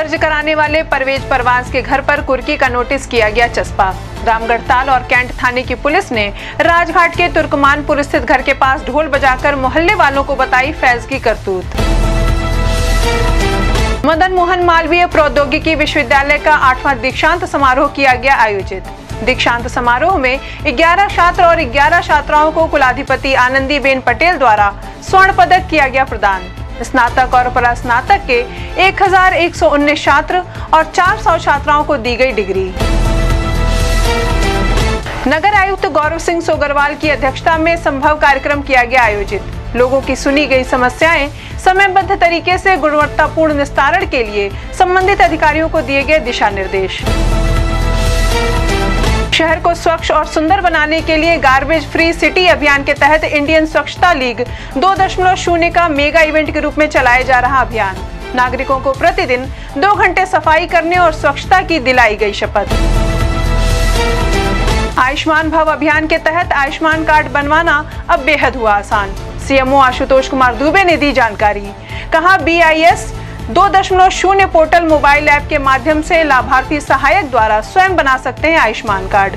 दर्ज कराने वाले परवेज परवाज के घर पर कुर्की का नोटिस किया गया चस्पा। रामगढ़ताल और कैंट थाने की पुलिस ने राजघाट के तुर्कमानपुर स्थित घर के पास ढोल बजाकर मोहल्ले वालों को बताई फैज की करतूत। मदन मोहन मालवीय प्रौद्योगिकी विश्वविद्यालय का 8वां दीक्षांत समारोह किया गया आयोजित। दीक्षांत समारोह में 11 छात्र और 11 छात्राओं को कुलाधिपति आनंदीबेन पटेल द्वारा स्वर्ण पदक किया गया प्रदान। स्नातक और परास्नातक के 1119 छात्र और 400 छात्राओं को दी गई डिग्री। नगर आयुक्त गौरव सिंह सोगरवाल की अध्यक्षता में संभव कार्यक्रम किया गया आयोजित। लोगों की सुनी गई समस्याएं समयबद्ध तरीके से गुणवत्तापूर्ण निस्तारण के लिए संबंधित अधिकारियों को दिए गए दिशा निर्देश। शहर को स्वच्छ और सुंदर बनाने के लिए गार्बेज फ्री सिटी अभियान के तहत इंडियन स्वच्छता लीग 2.0 का मेगा इवेंट के रूप में चलाया जा रहा अभियान। नागरिकों को प्रतिदिन 2 घंटे सफाई करने और स्वच्छता की दिलाई गई शपथ। आयुष्मान भव अभियान के तहत आयुष्मान कार्ड बनवाना अब बेहद हुआ आसान। सीएमओ आशुतोष कुमार दुबे ने दी जानकारी। कहा BIS 2.0 पोर्टल मोबाइल ऐप के माध्यम से लाभार्थी सहायक द्वारा स्वयं बना सकते हैं आयुष्मान कार्ड।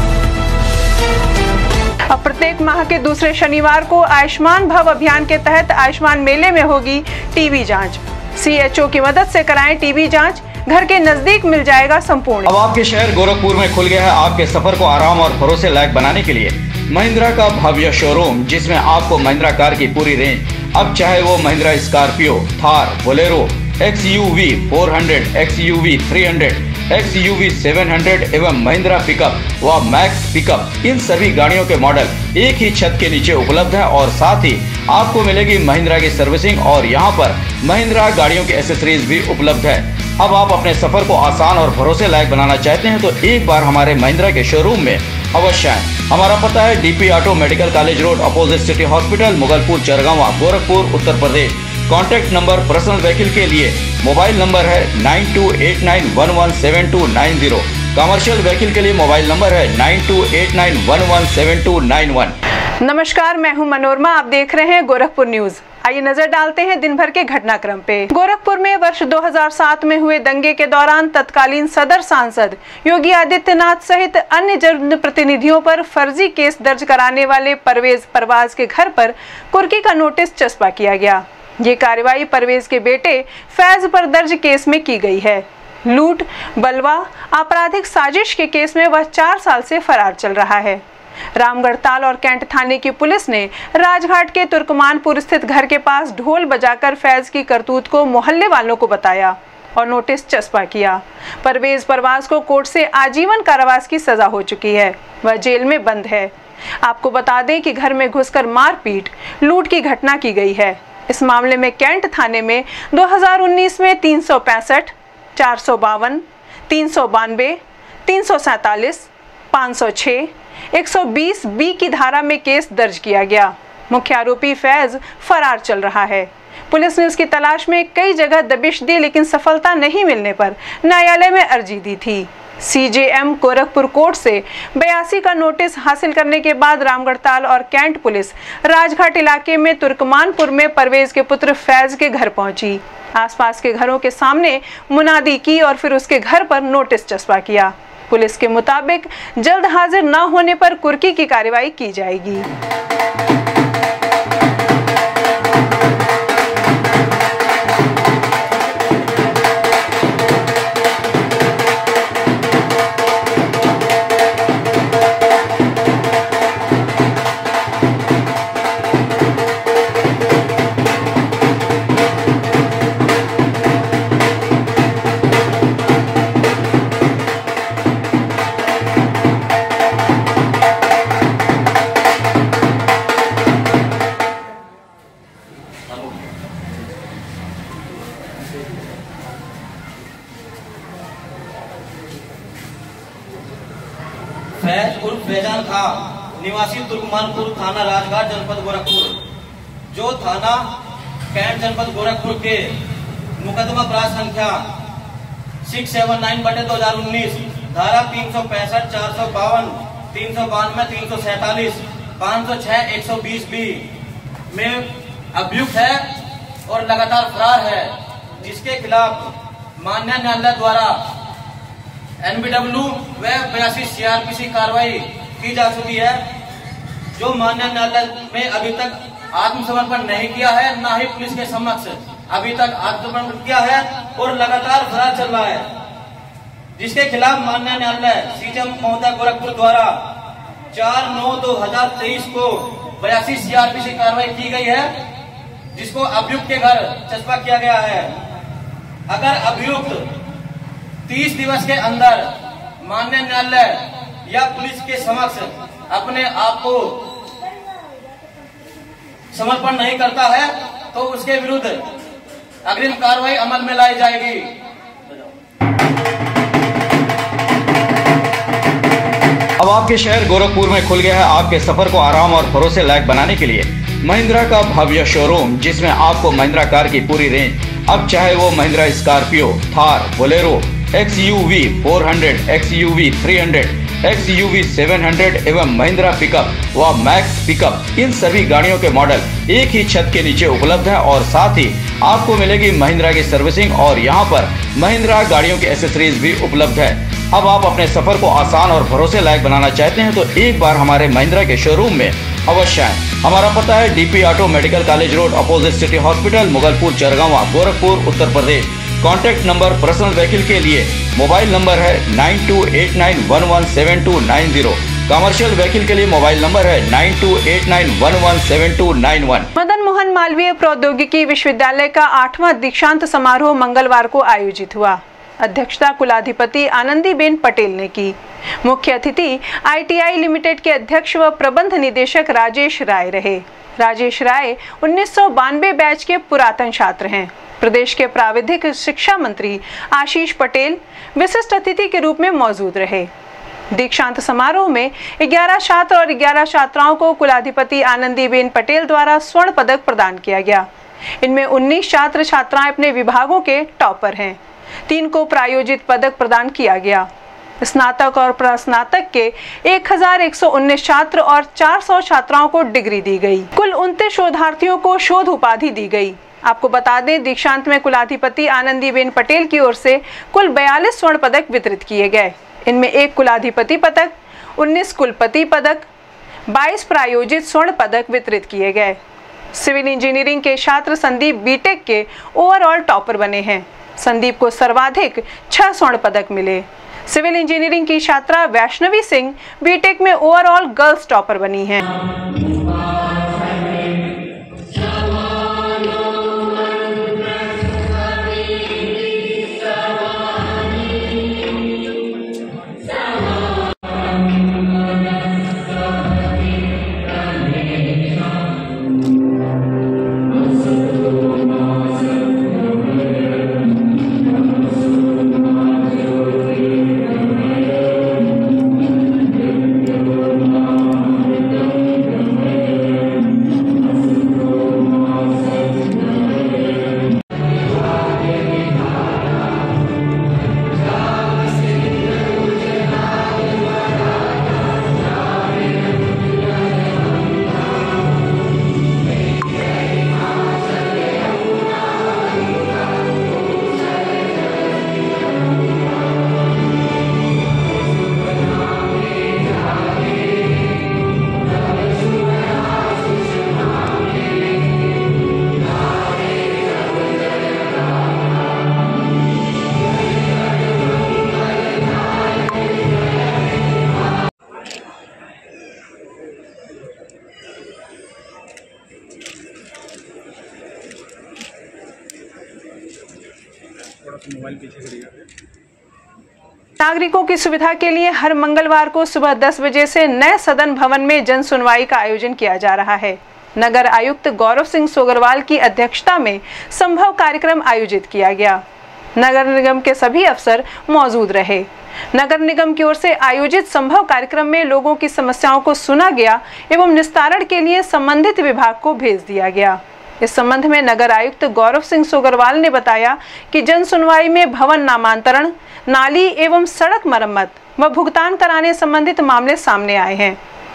अब प्रत्येक माह के दूसरे शनिवार को आयुष्मान भव अभियान के तहत आयुष्मान मेले में होगी टीबी जांच। CHO की मदद से कराएं टीबी जांच, घर के नजदीक मिल जाएगा संपूर्ण। अब आपके शहर गोरखपुर में खुल गया है आपके सफर को आराम और भरोसे लायक बनाने के लिए महिंद्रा का भव्य शोरूम, जिसमें आपको महिंद्रा कार की पूरी रेंज, अब चाहे वो Mahindra Scorpio, Thar, Bolero, XUV 400, XUV 300, XUV 700 एवं महिंद्रा पिकअप व मैक्स पिकअप, इन सभी गाड़ियों के मॉडल एक ही छत के नीचे उपलब्ध है और साथ ही आपको मिलेगी महिंद्रा की सर्विसिंग और यहाँ पर महिंद्रा गाड़ियों की एसेसरीज भी उपलब्ध है। अब आप अपने सफर को आसान और भरोसे लायक बनाना चाहते हैं तो एक बार हमारे महिंद्रा के शोरूम में अवश्य आएं। हमारा पता है DP auto medical college road, opposite city hospital, Mughalpur, Chargawa, Gorakhpur, Uttar Pradesh. Contact number personal vehicle के लिए मोबाइल नंबर है 9289117290। कमर्शियल व्हीकल के लिए मोबाइल नंबर है 9289117291। नमस्कार, मैं हूं मनोरमा, आप देख रहे हैं गोरखपुर न्यूज। आइए नजर डालते हैं दिन भर के घटनाक्रम पे। गोरखपुर में वर्ष 2007 में हुए दंगे के दौरान तत्कालीन सदर सांसद योगी आदित्यनाथ सहित अन्य जनप्रतिनिधियों पर फर्जी केस दर्ज कराने वाले परवेज परवाज के घर पर कुर्की का नोटिस चस्पा किया गया। ये कार्रवाई परवेज के बेटे फैज पर दर्ज केस में की गई है। लूट, बलवा, आपराधिक साजिश के केस में वह 4 साल से फरार चल रहा है। रामगढ़ताल और कैंट थाने की पुलिस ने राजघाट के तुर्कमानपुर स्थित घर के पास ढोल बजाकर फैज की करतूत को मोहल्ले वालों को बताया और नोटिस चस्पा किया। परवेज परवाज को कोर्ट से आजीवन कारावास की सजा हो चुकी है, वह जेल में बंद है। आपको बता दें कि घर में घुसकर मारपीट, लूट की घटना की गई है। इस मामले में कैंट थाने में 2019 में 365, 452, 392, 347, 506, 120B की धारा में केस दर्ज किया गया। मुख्य आरोपी फैज फरार चल रहा है। पुलिस ने उसकी तलाश में कई जगह दबिश दी, लेकिन सफलता नहीं मिलने पर न्यायालय में अर्जी दी थी। CJM गोरखपुर कोर्ट से 82 का नोटिस हासिल करने के बाद रामगढ़ताल और कैंट पुलिस राजघाट इलाके में तुर्कमानपुर में परवेज के पुत्र फैज के घर पहुंची। आसपास के घरों के सामने मुनादी की और फिर उसके घर पर नोटिस चस्पा किया। पुलिस के मुताबिक जल्द हाजिर न होने पर कुर्की की कार्रवाई की जाएगी। फैज उर्फ फैजान खां, निवासी तुर्कमानपुर, थाना राजघाट, जनपद गोरखपुर, जो थाना कैंट, जनपद गोरखपुर के मुकदमा अपराध संख्या 679/2019 धारा 365, 452, 392, 347, 506, 120B में अभियुक्त है और लगातार फरार है, जिसके खिलाफ माननीय न्यायालय द्वारा NBW व 82 CRPC कार्रवाई की जा चुकी है, जो माननीय न्यायालय में अभी तक आत्मसमर्पण नहीं किया है, न ही पुलिस के समक्ष अभी तक आत्मसमर्पण किया है और लगातार फरार चल रहा है, जिसके खिलाफ माननीय न्यायालय CJM महोदय गोरखपुर द्वारा 4/9/2023 को 82 CRPC कार्रवाई की गई है, जिसको अभियुक्त के घर चस्पा किया गया है। अगर अभियुक्त 30 दिवस के अंदर माननीय न्यायालय या पुलिस के समक्ष अपने आप को समर्पण नहीं करता है तो उसके विरुद्ध अग्रिम कार्रवाई अमल में लाई जाएगी। अब आपके शहर गोरखपुर में खुल गया है आपके सफर को आराम और भरोसे लायक बनाने के लिए महिंद्रा का भव्य शोरूम, जिसमें आपको महिंद्रा कार की पूरी रेंज, अब चाहे वो Mahindra Scorpio, Thar, Bolero, XUV 400, XUV 300, XUV 700 एवं महिंद्रा पिकअप व मैक्स पिकअप, इन सभी गाड़ियों के मॉडल एक ही छत के नीचे उपलब्ध है और साथ ही आपको मिलेगी महिंद्रा की सर्विसिंग और यहाँ पर महिंद्रा गाड़ियों की एसेसरीज भी उपलब्ध है। अब आप अपने सफर को आसान और भरोसे लायक बनाना चाहते हैं तो एक बार हमारे महिंद्रा के शोरूम में अवश्य आएं। हमारा पता है DP auto medical college road, opposite city hospital, Mughalpur, Chargawan, Gorakhpur, Uttar Pradesh. Contact number personal vehicle के लिए मोबाइल नंबर है 9289117290। कमर्शियल व्हीकल के लिए मोबाइल नंबर है 9289117291। मदन मोहन मालवीय प्रौद्योगिकी विश्वविद्यालय का 8वां दीक्षांत समारोह मंगलवार को आयोजित हुआ। अध्यक्षता कुलाधिपति आनंदीबेन पटेल ने की। मुख्य अतिथि ITI लिमिटेड के अध्यक्ष व प्रबंध निदेशक राजेश राय रहे। राजेश राय 1992 बैच के पुरातन छात्र हैं। प्रदेश के प्राविधिक शिक्षा मंत्री आशीष पटेल विशिष्ट अतिथि के रूप में मौजूद रहे। दीक्षांत समारोह में 11 छात्र और 11 छात्राओं को कुलाधिपति आनंदीबेन पटेल द्वारा स्वर्ण पदक प्रदान किया गया। इनमें 19 छात्र छात्राएं अपने विभागों के टॉपर हैं। 3 को प्रायोजित पदक प्रदान किया गया। स्नातक और प्रस्नातक के 1119 छात्र और 400 छात्राओं को डिग्री दी गई। कुल 29 शोधार्थियों को शोध उपाधि दी गई। आपको बता दें, दीक्षांत में कुलाधिपति आनंदीबेन पटेल की ओर से कुल 42 स्वर्ण पदक वितरित किए गए। इनमें 1 कुलाधिपति पदक, 19 कुलपति पदक, 22 प्रायोजित स्वर्ण पदक वितरित किए गए। सिविल इंजीनियरिंग के छात्र संदीप बीटेक के ओवरऑल टॉपर बने हैं। संदीप को सर्वाधिक 6 स्वर्ण पदक मिले। सिविल इंजीनियरिंग की छात्रा वैष्णवी सिंह बीटेक में ओवरऑल गर्ल्स टॉपर बनी हैं। नागरिकों की सुविधा के लिए हर मंगलवार को सुबह 10 बजे से नए सदन भवन में जन सुनवाई का आयोजन किया जा रहा है। नगर आयुक्त गौरव सिंह सोगरवाल की अध्यक्षता में संभव कार्यक्रम आयोजित किया गया। नगर निगम के सभी अफसर मौजूद रहे। नगर निगम की ओर से आयोजित संभव कार्यक्रम में लोगों की समस्याओं को सुना गया एवं निस्तारण के लिए संबंधित विभाग को भेज दिया गया। इस संबंध में नगर आयुक्त गौरव सिंह सोगरवाल ने बताया कि जन सुनवाई में भवन नामांतरण, नाली एवं सड़क मरम्मत व भुगतान कराने संबंधित मामले सामने आए हैं।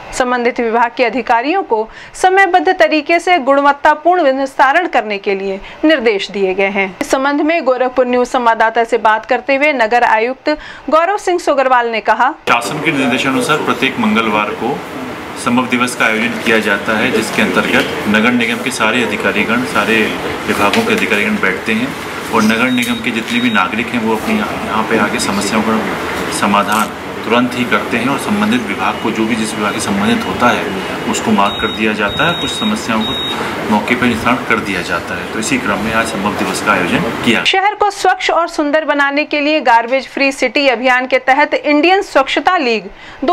संबंधित विभाग के अधिकारियों को समयबद्ध तरीके से गुणवत्तापूर्ण निस्तारण करने के लिए निर्देश दिए गए हैं। इस संबंध में गोरखपुर न्यूज संवाददाता से बात करते हुए नगर आयुक्त गौरव सिंह सोगरवाल ने कहा, शासन के निर्देशानुसार प्रत्येक मंगलवार को संभव दिवस का आयोजन किया जाता है, जिसके अंतर्गत नगर निगम के सारे अधिकारीगण, सारे विभागों के अधिकारीगण बैठते हैं और नगर निगम के जितने भी नागरिक हैं वो अपनी यहाँ पे आके समस्याओं का समाधान तुरंत ही करते हैं और संबंधित विभाग को जो भी जिस विभाग से संबंधित होता है उसको मार्क कर दिया जाता है। कुछ समस्याओं को मौके पर निस्तारण कर दिया जाता है। तो इसी क्रम में आज संभव दिवस का आयोजन किया। शहर को स्वच्छ और सुंदर बनाने के लिए गार्बेज फ्री सिटी अभियान के तहत इंडियन स्वच्छता लीग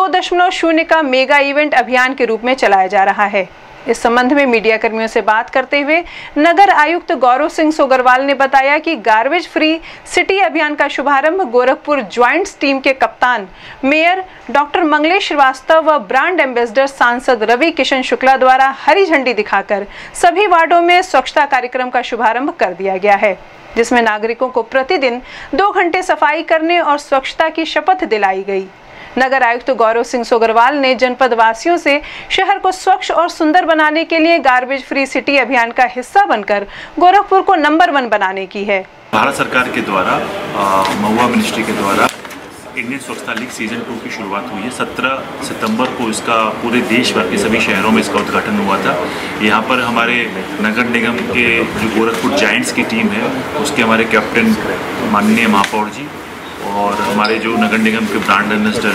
2.0 का मेगा इवेंट अभियान के रूप में चलाया जा रहा है। इस संबंध में मीडिया कर्मियों से बात करते हुए नगर आयुक्त गौरव सिंह सोगरवाल ने बताया कि गार्बेज फ्री सिटी अभियान का शुभारंभ गोरखपुर ज्वाइंट्स टीम के कप्तान मेयर डॉक्टर मंगलेश श्रीवास्तव व ब्रांड एम्बेसडर सांसद रवि किशन शुक्ला द्वारा हरी झंडी दिखाकर सभी वार्डों में स्वच्छता कार्यक्रम का शुभारंभ कर दिया गया है, जिसमें नागरिकों को प्रतिदिन 2 घंटे सफाई करने और स्वच्छता की शपथ दिलाई गई। नगर आयुक्त गौरव सिंह सोगरवाल ने जनपद वासियों से शहर को स्वच्छ और सुंदर बनाने के लिए गार्बेज फ्री सिटी अभियान का हिस्सा बनकर गोरखपुर को नंबर 1 बनाने की है। भारत सरकार के द्वारा महुआ मिनिस्ट्री के द्वारा इंडियन स्वच्छता लीग सीजन 2 की शुरुआत हुई है। 17 सितंबर को इसका पूरे देश भर के सभी शहरों में इसका उद्घाटन हुआ था। यहाँ पर हमारे नगर निगम के जो गोरखपुर जायंट्स की टीम है उसके हमारे कैप्टन माननीय महापौर जी और हमारे जो नगर निगम के ब्रांड एम्बेसडर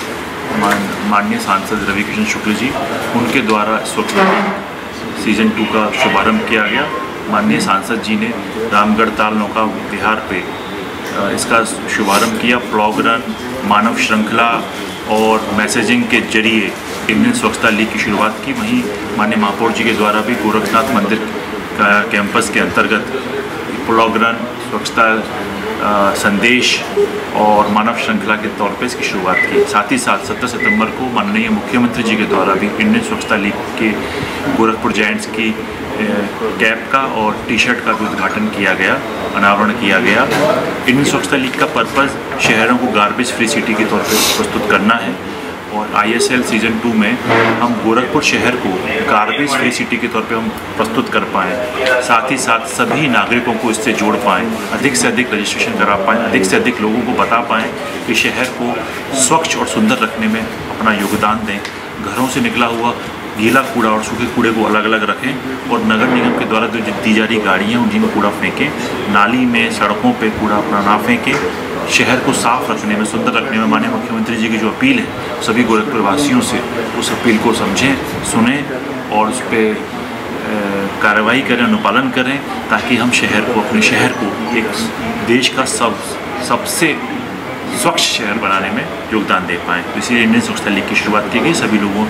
हैं माननीय सांसद रवि किशन शुक्ल जी, उनके द्वारा स्वच्छता सीजन 2 का शुभारंभ किया गया। माननीय सांसद जी ने रामगढ़ ताल नौका विहार पे इसका शुभारंभ किया। प्लॉग रन, मानव श्रृंखला और मैसेजिंग के जरिए इंडियन स्वच्छता लीग की शुरुआत की। वहीं माननीय महापौर जी के द्वारा भी गोरखनाथ मंदिर का कैंपस के अंतर्गत प्लॉग रन, स्वच्छता संदेश और मानव श्रृंखला के तौर पे इसकी शुरुआत की। साथ ही साथ 17 सितंबर को माननीय मुख्यमंत्री जी के द्वारा भी इंडियन स्वच्छता लीग के गोरखपुर जायंट्स की कैप का और टी-शर्ट का भी उद्घाटन किया गया, अनावरण किया गया। इंडियन स्वच्छता लीग का पर्पज़ शहरों को गार्बेज फ्री सिटी के तौर पर प्रस्तुत करना है और ISL सीजन 2 में हम गोरखपुर शहर को गार्बेज फ्री सिटी के तौर पे हम प्रस्तुत कर पाएँ। साथ ही साथ सभी नागरिकों को इससे जोड़ पाएँ, अधिक से अधिक रजिस्ट्रेशन करा पाएँ, अधिक से अधिक लोगों को बता पाएँ कि शहर को स्वच्छ और सुंदर रखने में अपना योगदान दें। घरों से निकला हुआ गीला कूड़ा और सूखे कूड़े को अलग अलग रखें और नगर निगम के द्वारा जो दी जा रही गाड़ियाँ उन्हीं में कूड़ा फेंकें। नाली में, सड़कों पे कूड़ा अपना ना फेंकें। शहर को साफ रखने में, सुंदर रखने में माननीय मुख्यमंत्री जी की जो अपील है सभी गोरखपुर वासियों से उस अपील को समझें, सुने और उस पर कार्रवाई करें, अनुपालन करें, ताकि हम अपने शहर को एक देश का सबसे स्वच्छ शहर बनाने में योगदान दे पाएँ। तो इसीलिए इंडियन स्वच्छता लीग की शुरुआत की गई। सभी लोगों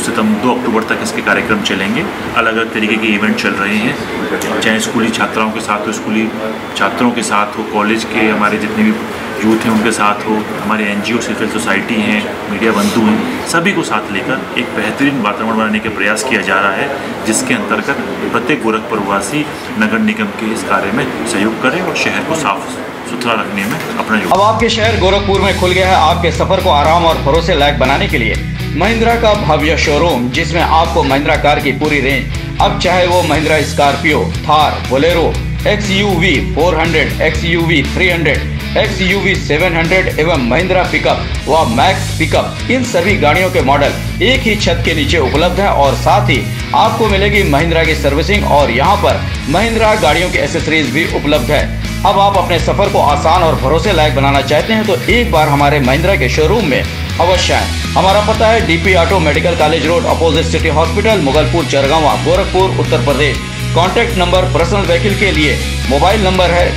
2 अक्टूबर तक इसके कार्यक्रम चलेंगे। अलग अलग तरीके के इवेंट चल रहे हैं, चाहे स्कूली छात्राओं के साथ हो, स्कूली छात्रों के साथ हो, कॉलेज के हमारे जितने भी यूथ हैं उनके साथ हो, हमारे NGO सिविल सोसाइटी हैं, मीडिया बंधु हैं, सभी को साथ लेकर एक बेहतरीन वातावरण बनाने का प्रयास किया जा रहा है, जिसके अंतर्गत प्रत्येक गोरखपुर वासी नगर निगम के इस कार्य में सहयोग करें और शहर को साफ सुथरा रखने में अपना अब आपके शहर गोरखपुर में खुल गया है आपके सफर को आराम और भरोसे लायक बनाने के लिए महिंद्रा का भव्य शोरूम, जिसमें आपको महिंद्रा कार की पूरी रेंज, अब चाहे वो Mahindra Scorpio, Thar, Bolero, XUV 400, XUV 300, XUV 700 एवं महिंद्रा पिकअप व मैक्स पिकअप, इन सभी गाड़ियों के मॉडल एक ही छत के नीचे उपलब्ध है और साथ ही आपको मिलेगी महिंद्रा की सर्विसिंग और यहाँ पर महिंद्रा गाड़ियों की एसेसरीज भी उपलब्ध है। अब आप अपने सफर को आसान और भरोसे लायक बनाना चाहते हैं तो एक बार हमारे महिंद्रा के शोरूम में अवश्य आएं। हमारा पता है DP auto medical college road, opposite city hospital, Mughalpur, Chargawa, Gorakhpur, Uttar Pradesh. Contact number personal vehicle के लिए मोबाइल नंबर है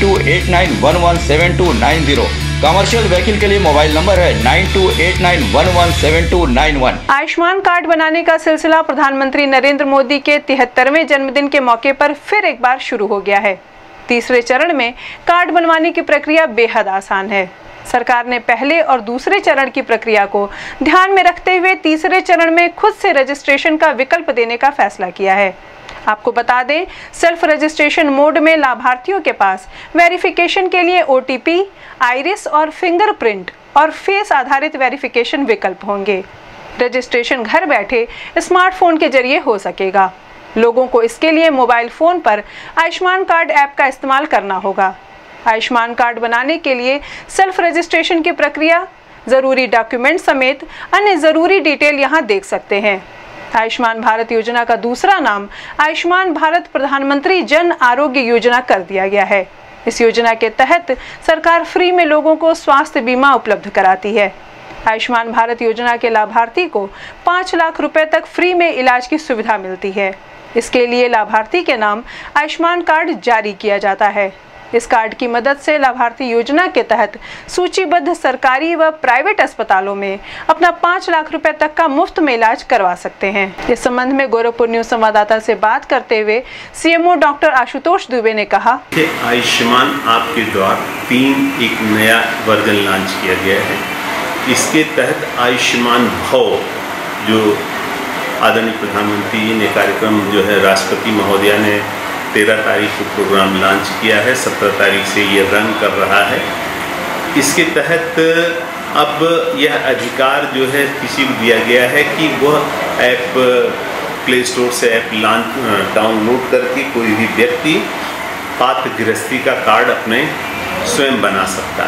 9289117290। कमर्शियल व्हीकल के लिए मोबाइल नंबर है 9289117291। आयुष्मान कार्ड बनाने का सिलसिला प्रधानमंत्री नरेंद्र मोदी के 73वें जन्मदिन के मौके पर फिर एक बार शुरू हो गया है। तीसरे चरण में कार्ड बनवाने की प्रक्रिया बेहद आसान है। सरकार ने पहले और दूसरे चरण की प्रक्रिया को ध्यान में रखते हुए तीसरे चरण में खुद से रजिस्ट्रेशन का विकल्प देने का फैसला किया है। आपको बता दें, सेल्फ रजिस्ट्रेशन मोड में लाभार्थियों के पास वेरिफिकेशन के लिए OTP, आइरिस और फिंगरप्रिंट और फेस आधारित वेरिफिकेशन विकल्प होंगे। रजिस्ट्रेशन घर बैठे स्मार्टफोन के जरिए हो सकेगा। लोगों को इसके लिए मोबाइल फोन पर आयुष्मान कार्ड ऐप का इस्तेमाल करना होगा। आयुष्मान कार्ड बनाने के लिए सेल्फ रजिस्ट्रेशन की प्रक्रिया, जरूरी डॉक्यूमेंट समेत अन्य जरूरी डिटेल यहां देख सकते हैं। आयुष्मान भारत योजना का दूसरा नाम आयुष्मान भारत प्रधानमंत्री जन आरोग्य योजना कर दिया गया है। इस योजना के तहत सरकार फ्री में लोगों को स्वास्थ्य बीमा उपलब्ध कराती है। आयुष्मान भारत योजना के लाभार्थी को 5 लाख रुपए तक फ्री में इलाज की सुविधा मिलती है। इसके लिए लाभार्थी के नाम आयुष्मान कार्ड जारी किया जाता है। इस कार्ड की मदद से लाभार्थी योजना के तहत सूचीबद्ध सरकारी व प्राइवेट अस्पतालों में अपना 5 लाख रुपए तक का मुफ्त में इलाज करवा सकते हैं। इस संबंध में गोरखपुर न्यूज संवाददाता से बात करते हुए सीएमओ डॉक्टर आशुतोष दुबे ने कहा, आयुष्मान आपके द्वारा 3 एक नया वर्जन लॉन्च किया गया है। इसके तहत आयुष्मान भव जो आदरणीय प्रधानमंत्री जी ने कार्यक्रम जो है राष्ट्रपति महोदया ने 13 तारीख को प्रोग्राम लॉन्च किया है, 17 तारीख से ये रन कर रहा है। इसके तहत अब यह अधिकार जो है किसी को दिया गया है कि वह ऐप प्ले स्टोर से ऐप डाउनलोड करके कोई भी व्यक्ति पात्र गृहस्थी का कार्ड अपने स्वयं बना सकता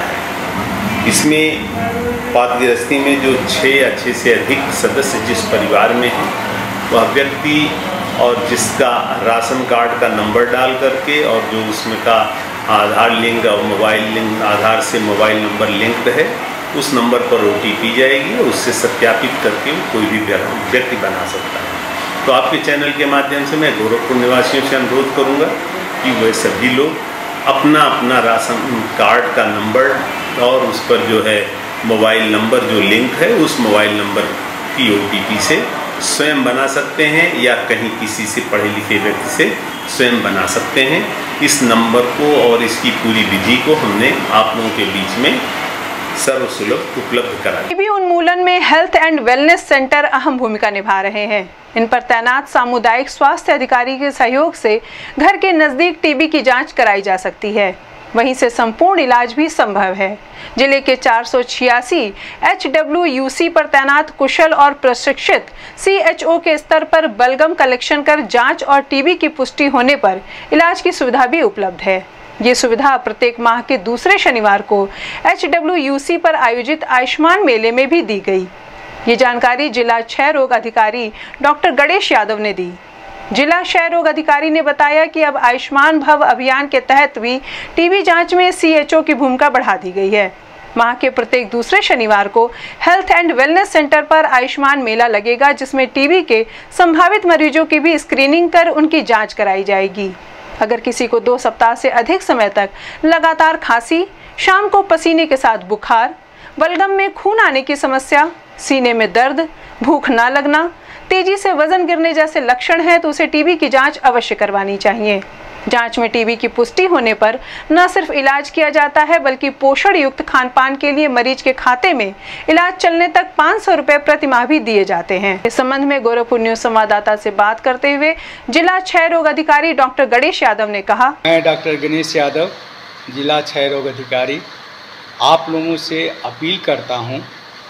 है। इसमें पात्र गृहस्थी में जो 6 या 6 से अधिक सदस्य जिस परिवार में हैं वह व्यक्ति और जिसका राशन कार्ड का नंबर डाल करके और जो उसमें का आधार लिंक और मोबाइल लिंक, आधार से मोबाइल नंबर लिंक है, उस नंबर पर OTP जाएगी और उससे सत्यापित करके कोई भी व्यक्ति बना सकता है। तो आपके चैनल के माध्यम से मैं गोरखपुर निवासियों से अनुरोध करूंगा कि वह सभी लोग अपना अपना राशन कार्ड का नंबर और उस पर जो है मोबाइल नंबर जो लिंक है उस मोबाइल नंबर की OTP से स्वयं बना सकते हैं या कहीं किसी से पढ़े लिखे व्यक्ति से स्वयं बना सकते हैं। इस नंबर को और इसकी पूरी विधि को हमने आप लोगों के बीच में सर्वसुलभ उपलब्ध करा। टीबी उन्मूलन में हेल्थ एंड वेलनेस सेंटर अहम भूमिका निभा रहे हैं। इन पर तैनात सामुदायिक स्वास्थ्य अधिकारी के सहयोग से घर के नजदीक टीबी की जांच कराई जा सकती है, वहीं से संपूर्ण इलाज भी संभव है। जिले के 486 HWUC पर तैनात कुशल और प्रशिक्षित CHO के स्तर पर बलगम कलेक्शन कर जांच और टीबी की पुष्टि होने पर इलाज की सुविधा भी उपलब्ध है। ये सुविधा प्रत्येक माह के दूसरे शनिवार को HWUC पर आयोजित आयुष्मान मेले में भी दी गई। ये जानकारी जिला क्षय रोग अधिकारी डॉक्टर गणेश यादव ने दी। जिला क्षय रोग अधिकारी ने बताया कि अब आयुष्मान भव अभियान के तहत भी टीबी जांच में CHO की भूमिका बढ़ा दी गई है। माह के प्रत्येक दूसरे शनिवार को हेल्थ एंड वेलनेस सेंटर पर आयुष्मान मेला लगेगा, जिसमें टीबी के संभावित मरीजों की भी स्क्रीनिंग कर उनकी जांच कराई जाएगी। अगर किसी को 2 सप्ताह से अधिक समय तक लगातार खांसी, शाम को पसीने के साथ बुखार, बलगम में खून आने की समस्या, सीने में दर्द, भूख न लगना, तेजी से वजन गिरने जैसे लक्षण हैं तो उसे टीबी की जांच अवश्य करवानी चाहिए। जांच में टीबी की पुष्टि होने पर न सिर्फ इलाज किया जाता है बल्कि पोषण युक्त खान-पान के लिए मरीज के खाते में इलाज चलने तक 500 रुपए प्रति माह भी दिए जाते हैं। इस संबंध में गोरखपुर न्यूज संवाददाता से बात करते हुए जिला क्षय रोग अधिकारी डॉक्टर गणेश यादव ने कहा, मैं डॉक्टर गणेश यादव, जिला क्षय रोग अधिकारी, आप लोगों से अपील करता हूँ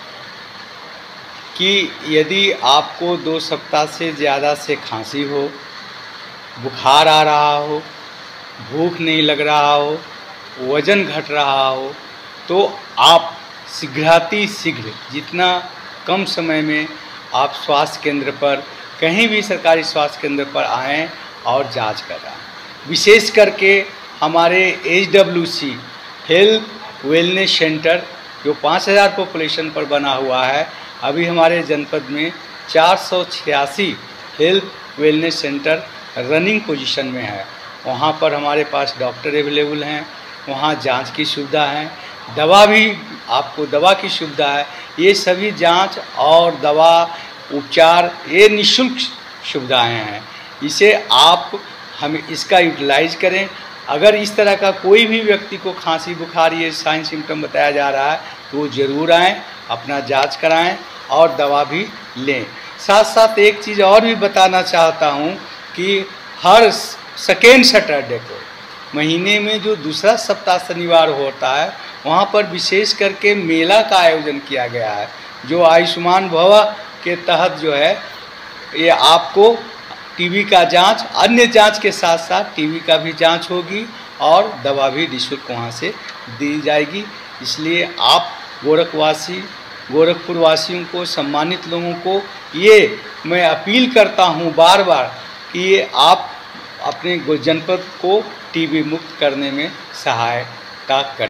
कि यदि आपको 2 सप्ताह से ज़्यादा से खांसी हो, बुखार आ रहा हो, भूख नहीं लग रहा हो, वज़न घट रहा हो, तो आप शीघ्र जितना कम समय में आप स्वास्थ्य केंद्र पर, कहीं भी सरकारी स्वास्थ्य केंद्र पर आएं और जांच कराएं। विशेष करके हमारे HWC हेल्थ वेलनेस सेंटर जो 5000 पॉपुलेशन पर बना हुआ है, अभी हमारे जनपद में 486 health wellness centre running position में है। वहाँ पर हमारे पास डॉक्टर अवेलेबल हैं, वहाँ जांच की सुविधा है, दवा भी आपको दवा की सुविधा है। ये सभी जांच और दवा उपचार ये निःशुल्क सुविधाएं हैं। इसे आप हमें इसका यूटिलाइज करें। अगर इस तरह का कोई भी व्यक्ति को खांसी बुखार ये साइन सिम्टम बताया जा रहा है तो वो ज़रूर आएँ, अपना जांच कराएं और दवा भी लें। साथ साथ एक चीज़ और भी बताना चाहता हूँ कि हर सेकेंड सैटरडे को महीने में जो दूसरा सप्ताह शनिवार होता है, वहाँ पर विशेष करके मेला का आयोजन किया गया है, जो आयुष्मान भव के तहत जो है ये आपको टीबी का जांच, अन्य जांच के साथ साथ टीबी का भी जांच होगी और दवा भी निःशुल्क वहाँ से दी जाएगी। इसलिए आप गोरखपुर वासियों को, सम्मानित लोगों को ये मैं अपील करता हूँ बार बार कि ये आप अपने जनपद को टीबी मुक्त करने में सहायता करें।